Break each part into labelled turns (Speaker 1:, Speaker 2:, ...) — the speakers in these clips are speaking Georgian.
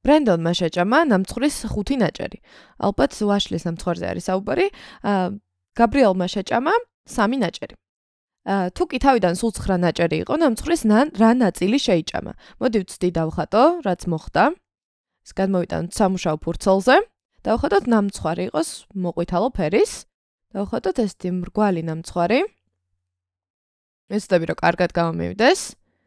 Speaker 1: ბრენდონმა შეჭამა ნამცხვრის 5 ნაჭერი. ალბათ ვაშლის ნამცხვარზე არის საუბარი. გაბრიელმა შეჭამა 3 ნაჭერი. თუ კი თავიდან სულ 9 ნაჭერი იყო, ნამცხვრის რა ნაწილი შეიჭამა. მოდი ვცდი დავხატო, რაც მოხდა. ეს გადმოვიტანოთ სამუშაო ფურცელზე. დავხატოთ ნამცხვარი იყოს მოყვითალო ფერის. დავხატოთ ესეთი მრგვალი ნამცხვარი. ვეცდები რომ კარგად გამომივიდეს.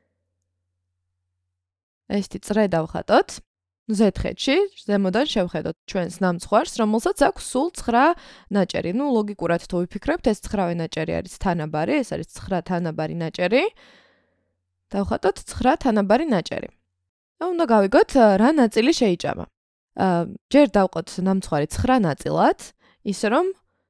Speaker 1: ესეთი წრე დავხატოთ. Z-ხედში ზემოდან შევხედოთ ჩვენს ნამცხვარს, რომელსაც აქვს სულ 9 ნაჭერი. ლოგიკურად თუ ვიფიქრებთ, ეს 9 ნაჭერი არის თანაბარი, ეს არის 9 თანაბარი ნაჭერი. დავხატოთ 9 თანაბარი ნაჭერი. უნდა გავიგოთ რა ნაწილი შეიჭამა. ჯერ დავყოთ ნამცხვარი 9 ნაწილად, ისე რომ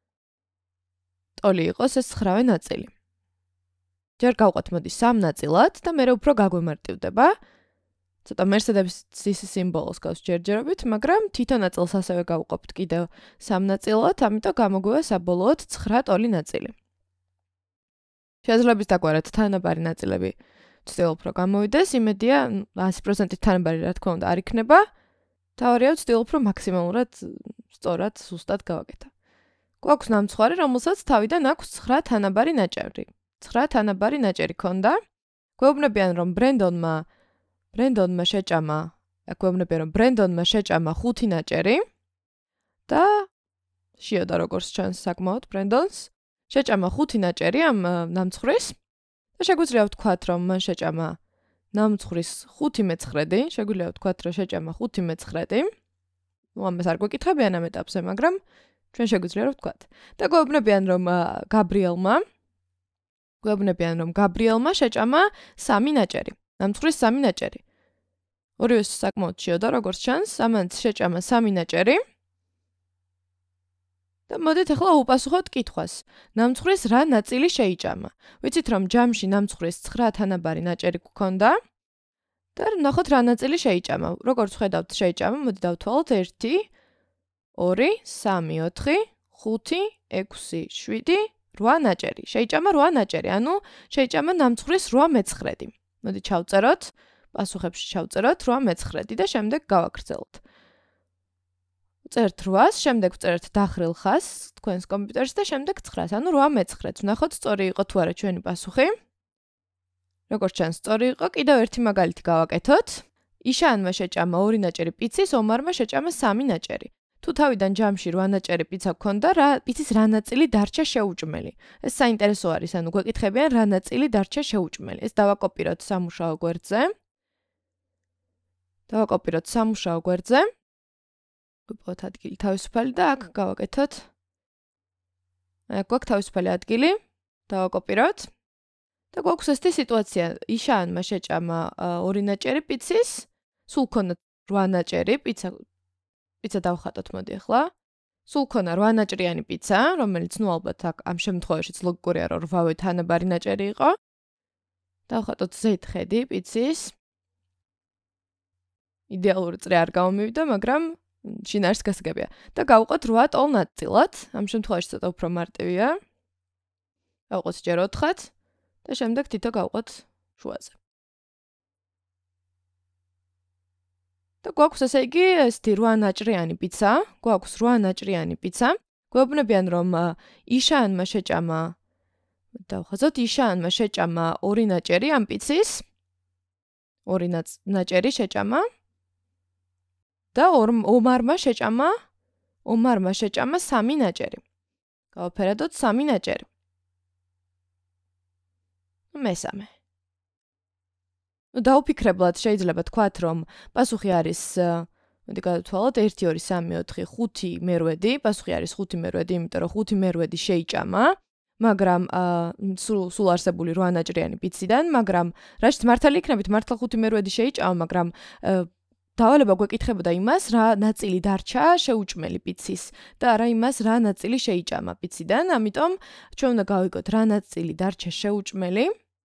Speaker 1: ტოლი იყოს ეს 9 ნაწილი. ჯერ გავყოთ მოდი 3 ნაწილად და მე უფრო გაგვემარტივდება. ცოტა მერსედების სიმბოლოს გავს ჯერჯერობით, მაგრამ თითო ნაწილს ასევე გავუყოფთ კიდევ 3 ნაწილად, ამიტომ გამოგვივა საბოლოოდ 9 ტოლი ნაწილი. შეძლებს დაგვარეთ თანაბარი ნაწილები ვცდილობ რომ გამოვიდეს, იმედია 100% თანაბარი რა თქმა უნდა არ იქნება. თავარია ვცდილობ რომ მაქსიმალურად სწორად, სუსტად გავაკეთო. გვაქვს ნამცხვარი, რომელსაც თავიდან აქვს 9 თანაბარი ნაჭერი. 9 თანაბარი ნაჭერი ქონდა. გვეუბნებიან რომ ბრენდონმა შეჭამა 5 ნაჭერი და შიოდა როგორც ჩანს საკმაოდ ბრენდონს შეჭამა 5 ნაჭერი ამ ნამცხვრის და შეგვიძლია ვთქვათ რომ მან შეჭამა ნამცხვრის 5/9, შეგვიძლია ვთქვათ რომ შეჭამა 5/9. ამას არ გვეკითხებიან ამ ეტაპზე, მაგრამ ჩვენ შეგვიძლია რომ ვთქვათ. და გვეუბნებიან რომ გაბრიელმა შეჭამა 3 ნაჭერი. ნამცხვრის 3 ნაჭერი. ორივე საკმაოდ შიოდა, როგორც ჩანს, ამანაც შეჭამა 3 ნაჭერი. და მოდით ახლა უპასუხოთ კითხვას. ნამცხვრის რა ნაწილი შეიჭამა? ვიცით რომ ჯამში ნამცხვრის 9 თანაბარი ნაჭერი გქონდა და ნახოთ რა ნაწილი შეიჭამა. როგორც ხედავთ შეიჭამა, მოდი დავთვალოთ 1, 2, 3, 4, 5, 6, 7, 8 ნაჭერი. შეიჭამა 8 ნაჭერი, ანუ შეიჭამა ნამცხვრის 8/9. მოდი ჩავწეროთ, პასუხებში ჩავწეროთ 8/9 და შემდეგ გავაგრძელოთ. წერთ 8-ს, შემდეგ ვწერთ დახრილ ხაზს თქვენს კომპიუტერში და შემდეგ 9-ს, ანუ 8/9. ვნახოთ სწორი იყო თუ არა ჩვენი პასუხი. როგორც ჩანს, სწორი იყო. კიდევ ერთი მაგალითი გავაკეთოთ. იშანმა შეჭამა 2 ნაჭერი პიცის, ომარმა შეჭამა 3 ნაჭერი. თუ თავიდან ჯამში 8 ნაჭერი პიცა გქონდა, პიცის რა ნაწილი დარჩა შეუჭმელი? ეს საინტერესო არის, ანუ გვეკითხებიან რა ნაწილი დარჩა შეუჭმელი. ეს დავაკოპიროთ სამუშაო გვერდზე. გვიყვოთ ადგილი თავისუფალი და აქ გავაკეთოთ. აქ გვაქვს თავისუფალი ადგილი, დავაკოპიროთ. და გვაქვს ესეთი სიტუაცია, იშანმა შეჭამა 2 ნაჭერი პიცის, სულ ქონდა 8 ნაჭერი პიცა დავხატოთ მოდი ახლა. სულ ქონდა 8 ნაჭრიანი პიცა, რომელიც ალბათ ამ შემთხვევაშიც ლოგიკურია რომ 8 თანაბარი ნაჭერი იყო. დავხატოთ Z-ხედი პიცის. იდეალური წრე არ გამომივიდა, მაგრამ შინაარსს გასაგებია. და გავუყოთ 8 ტოლ ნაწილად. ამ შემთხვევაში ცოტა უფრო მარტივია. გავუყოთ ჯერ 4-ად და შემდეგ თითო გავუყოთ შუაზე. და გვაქვს ესე იგი ესეთი 8 ნაჭრიანი პიცა. გვეუბნებიან რომ იშანმა შეჭამა 2 ნაჭერი ამ პიცის. 2 ნაჭერი შეჭამა. და ომარმა შეჭამა 3 ნაჭერი. გავაფერადოთ 3 ნაჭერი. მესამე. დაუფიქრებლად შეიძლება თქვათ, რომ პასუხი არის, მოდი გადავთვალოთ 1, 2, 3, 4, 5 მერვედი. პასუხი არის 5 მერვედი, იმიტომ რომ 5 მერვედი შეიჭამა, მაგრამ სულ არსებული 8 ნაჭრიანი პიციდან, მაგრამ რაშიც მართალი იქნებით, მართლა 5 მერვედი შეიჭამა, მაგრამ დავალება გვეკითხებოდა იმას, რა ნაწილი დარჩა შეუჭმელი პიცის და არა იმას, რა ნაწილი შეიჭამა პიციდან, ამიტომ ჩვენ უნდა გავიგოთ რა ნაწილი დარჩა შეუჭმელი.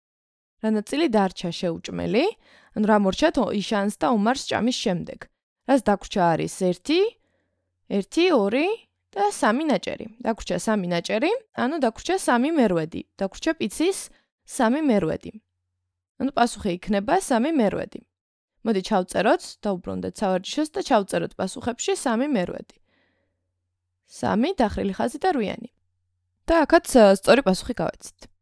Speaker 1: ანუ რა მორჩათ იშანს და ომარს ჭამის შემდეგ. რას დაგვრჩა არის 1, 2 და 3 ნაჭერი. დაგვრჩა 3 ნაჭერი, ანუ დაგვრჩა 3 მერვედი. დაგვრჩა პიცის 3 მერვედი. ანუ პასუხი იქნება 3 მერვედი. მოდი ჩავწეროთ, დაუბრუნდეთ სავარჯიშოს და ჩავწეროთ პასუხებში 3 მერვედი. 3 დახრილი ხაზი და 8-იანი. და აქაც სწორი პასუხი გავაცით.